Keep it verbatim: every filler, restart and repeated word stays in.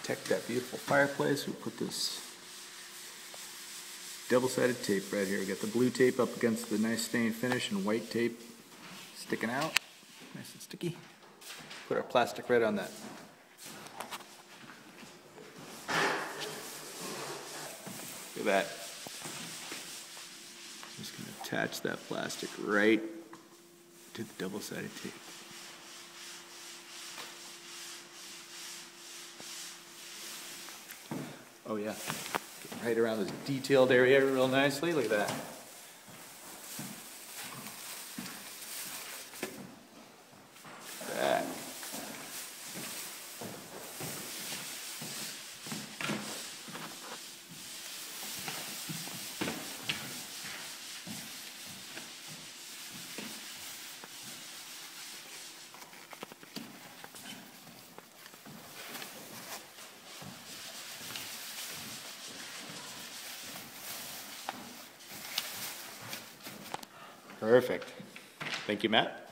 protect that beautiful fireplace, we put this double-sided tape right here. We got the blue tape up against the nice stained finish and white tape sticking out, nice and sticky. Put our plastic right on that. Look at that. I'm just going to attach that plastic right to the double-sided tape. Oh yeah, getting right around this detailed area real nicely. Look at that. That. Perfect. Thank you, Matt.